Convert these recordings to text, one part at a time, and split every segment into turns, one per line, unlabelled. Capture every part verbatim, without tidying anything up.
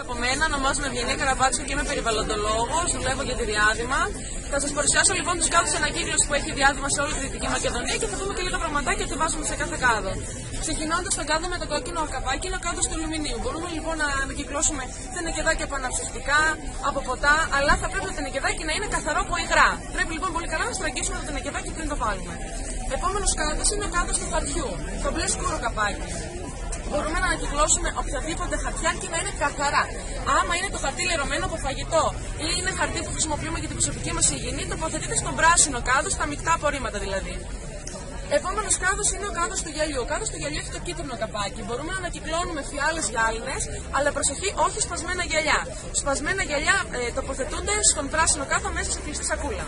Από μένα, ονομάζομαι Ευγενία Καραμπάτσου και είμαι περιβαλλοντολόγος, δουλεύω για τη Διάδημα. Θα σας παρουσιάσω λοιπόν τους κάδους ανακύκλωσης που έχει Διάδημα σε όλη τη Δυτική Μακεδονία και θα δούμε και λίγα πραγματάκια ότι βάζουμε σε κάθε κάδο. Ξεκινώντας τον κάδο με το κόκκινο καπάκι, είναι ο κάδος του αλουμινίου. Μπορούμε λοιπόν να ανακυκλώσουμε τα νεκεδάκια από αναψυκτικά, από ποτά, αλλά θα πρέπει το νεκεδάκι να είναι καθαρό από υγρά. Πρέπει λοιπόν πολύ καλά να στραγγίσουμε το νεκεδάκι πριν το βάλουμε. Επόμενος κάδος είναι ο κάδος του χαρτιού, το μπλε σκούρο καπάκι. Μπορούμε να ανακυκλώσουμε οποιαδήποτε χαρτιά και να είναι καθαρά. Άμα είναι το χαρτί λερωμένο από φαγητό ή είναι χαρτί που χρησιμοποιούμε για την προσωπική μας υγιεινή, τοποθετείται στον πράσινο κάδο, στα μεικτά απορρίμματα δηλαδή. Επόμενος κάδος είναι ο κάδος του γυαλιού. Ο κάδος του γυαλιού έχει το κίτρινο καπάκι. Μπορούμε να ανακυκλώνουμε φιάλες γυάλινες, αλλά προσοχή, όχι σπασμένα γυαλιά. Σπασμένα γυαλιά ε, τοποθετούνται στον πράσινο κάδο μέσα σε κλειστή σακούλα.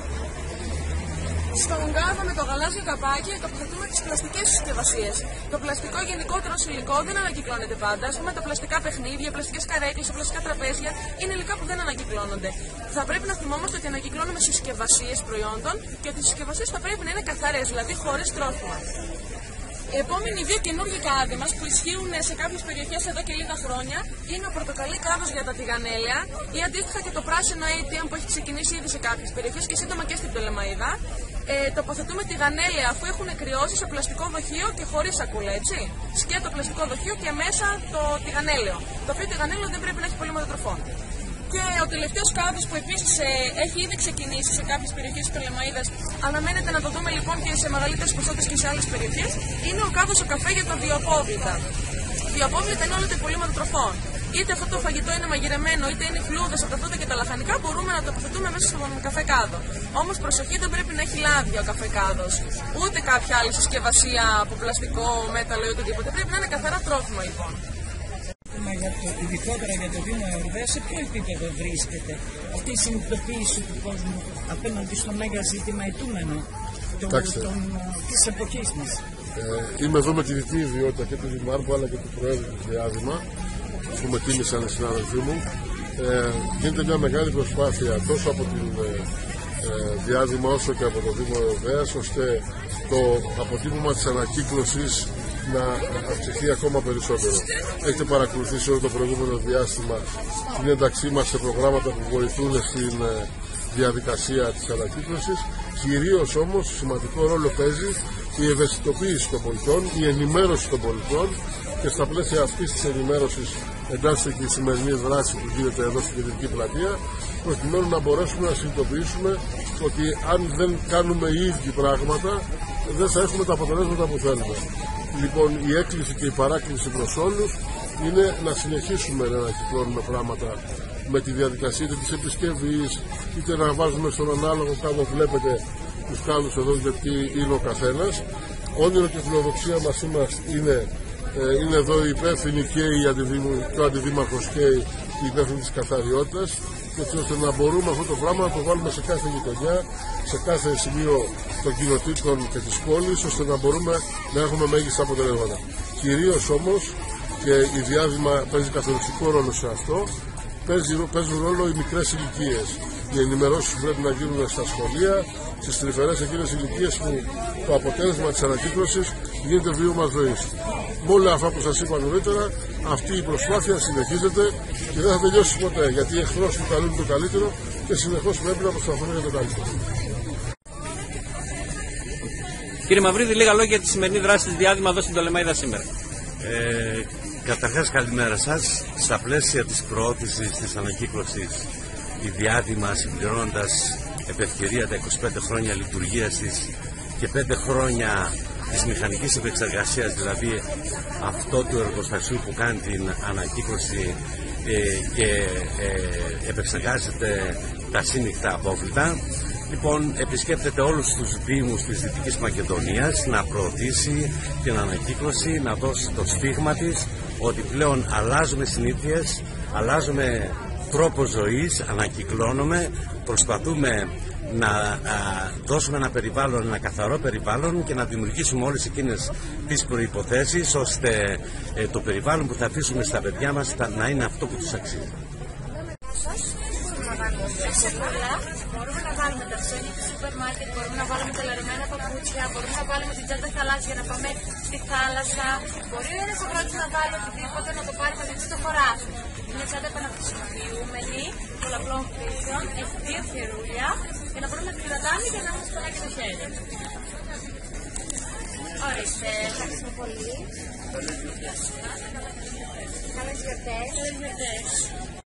Στον κάδο με το γαλάζιο καπάκι τοποθετούμε τις πλαστικές συσκευασίες. Το πλαστικό γενικότερο υλικό δεν ανακυκλώνεται πάντα. Ας πούμε τα πλαστικά παιχνίδια, πλαστικές καρέκλες, πλαστικά τραπέζια είναι υλικά που δεν ανακυκλώνονται. Θα πρέπει να θυμόμαστε ότι ανακυκλώνουμε συσκευασίες προϊόντων και ότι οι συσκευασίες θα πρέπει να είναι καθαρές, δηλαδή χωρίς τρόφιμα. Οι επόμενοι δύο καινούργιοι κάδοι μας που ισχύουν σε κάποιες περιοχές εδώ και λίγα χρόνια είναι ο πορτοκαλί κάδος για τα τηγανέλια ή αντίστοιχα και το πράσινο έι τι εμ που έχει ξεκινήσει ήδη σε κάποιες περιοχές και σύντομα και στην Πτολεμαΐδα. Ε, τοποθετούμε τηγανέλια αφού έχουν κρυώσει σε πλαστικό δοχείο και χωρίς σακούλα, έτσι. Σκέτο πλαστικό δοχείο και μέσα το τηγανέλαιο. Το οποίο τηγανέλαιο δεν πρέπει να έχει πολύ μετατροφών. Και ο τελευταίος κάδος που επίσης ε, έχει ήδη ξεκινήσει σε κάποιες περιοχές της Πτολεμαΐδας, αναμένεται να το δούμε λοιπόν και σε μεγαλύτερες ποσότητες και σε άλλες περιοχές, είναι ο κάδος ο καφέ για τα βιοαπόβλητα. Βιοαπόβλητα είναι όλα τα υπολείμματα τροφών. Είτε αυτό το φαγητό είναι μαγειρεμένο, είτε είναι φλούδες από τα φρούτα και τα λαχανικά, μπορούμε να το τοποθετούμε μέσα στον καφέ κάδο. Όμως προσοχή, δεν πρέπει να έχει λάδια ο καφέ κάδος. Ούτε κάποια άλλη συσκευασία από πλαστικό, μέταλλο ή οτιδήποτε. Πρέπει να είναι καθαρά τρόφιμα λοιπόν.
Για το, ειδικότερα για το Δήμο Εορδαίας, σε ποιο επίπεδο βρίσκεται αυτή η συνειδητοποίηση του κόσμου απέναντι στο μέγα ζήτημα ετούμενο της εποχής μας?
Ε, είμαι εδώ με τη δική ιδιότητα και του Δημάρχου αλλά και του Προέδρου του Διάδημα που με τίμησαν οι συνάδελφοί μου. Ε, γίνεται μια μεγάλη προσπάθεια τόσο από την ε, Διάδημα όσο και από το Δήμο Εορδαίας ώστε το αποτύπωμα της ανακύκλωσης να αυξηθεί ακόμα περισσότερο. Έχετε παρακολουθήσει όλο το προηγούμενο διάστημα την ένταξή μας σε προγράμματα που βοηθούν στην διαδικασία της ανακύκλωσης. Κυρίως όμως σημαντικό ρόλο παίζει η ευαισθητοποίηση των πολιτών, η ενημέρωση των πολιτών και στα πλαίσια αυτής της ενημέρωσης εντάσσεται και η σημερινή δράση που γίνεται εδώ στην Κεντρική Πλατεία, προκειμένου να μπορέσουμε να συνειδητοποιήσουμε ότι αν δεν κάνουμε οι ίδιοι πράγματα δεν θα έχουμε τα αποτελέσματα που θέλουμε. Λοιπόν, η έκκληση και η παράκληση προς όλους είναι να συνεχίσουμε να ανακυκλώνουμε πράγματα με τη διαδικασία είτε της επισκευής, είτε να βάζουμε στον ανάλογο κάδο, βλέπετε τους κάδους εδώ γιατί είναι ο καθένας. Όνειρο και φιλοδοξία μας είναι, ε, είναι εδώ οι υπεύθυνοι και η ο αντιδήμαρχος και οι υπεύθυνοι της καθαριότητας, έτσι ώστε να μπορούμε αυτό το πράγμα να το βάλουμε σε κάθε γειτονιά, σε κάθε σημείο των κοινοτήτων και της πόλης, ώστε να μπορούμε να έχουμε μέγιστα αποτελέσματα. Κυρίως όμως, και η Διάδημα παίζει καθοριστικό ρόλο σε αυτό, παίζουν ρόλο οι μικρές ηλικίες. Οι ενημερώσεις που πρέπει να γίνουν στα σχολεία, στις τρυφερές εκείνες ηλικίες που το αποτέλεσμα της ανακύκλωσης γίνεται βίωμα ζωής. Με όλα αυτά που σας είπα νωρίτερα, αυτή η προσπάθεια συνεχίζεται και δεν θα τελειώσει ποτέ, γιατί οι εχθρός του καλού είναι το καλύτερο και συνεχώς πρέπει να προσπαθούμε για το καλύτερο.
Κύριε Μαυρίδη, λίγα λόγια για τη σημερινή δράση της Διάδημα εδώ στην Πτολεμαΐδα σήμερα.
Ε, καταρχάς καλημέρα σας. Στα πλαίσια της προώθησης της ανακύκλωσης, η Διάδημα, συμπληρώνοντας επ' ευκαιρία τα είκοσι πέντε χρόνια λειτουργίας της και πέντε χρόνια της μηχανικής επεξεργασίας, δηλαδή αυτό του εργοστασίου που κάνει την ανακύκλωση ε, και ε, επεξεργάζεται τα σύννικτα απόβλητα. Λοιπόν, επισκέπτεται όλους τους δήμους της Δυτικής Μακεδονίας να προωθήσει την ανακύκλωση, να δώσει το στίγμα της ότι πλέον αλλάζουμε συνήθειες, αλλάζουμε τρόπο ζωής, ανακυκλώνουμε, προσπαθούμε να α, δώσουμε ένα περιβάλλον, ένα καθαρό περιβάλλον και να δημιουργήσουμε όλες εκείνες τις προϋποθέσεις ώστε ε, το περιβάλλον που θα αφήσουμε στα παιδιά μας να είναι αυτό που τους αξίζει.
Μπορούμε να βάλουμε τα ψώνια του σούπερ μάρκετ, μπορούμε να βάλουμε τα λαρεμένα παπούτσια, μπορούμε να βάλουμε την τσάντα θαλάσσια για να πάμε στη θάλασσα. Μπορεί ένας αγρότης να βάλει οτιδήποτε, να το πάρει μαζί του το χωράφι. Είναι μια τσάντα επαναχρησιμοποιούμενη, πολλαπλών χρήσεων, έχει δύο χερούλια για να μπορούμε να την κρατάμε και να μας περάσει στο χέρι. Ορίστε, ευχαριστώ πολύ. Καλές γιορτές. Καλές γιορτές.